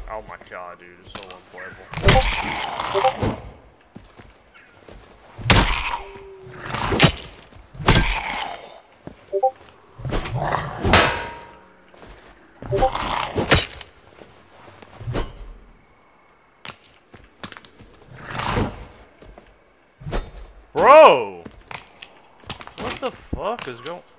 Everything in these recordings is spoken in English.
Oh my god, dude, it's so unplayable. Bro! What the fuck is going...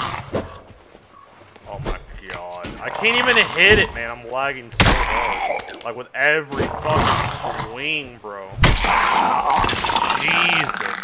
Oh my god. I can't even hit it, man. I'm lagging so hard. Like with every fucking swing, bro. Jesus.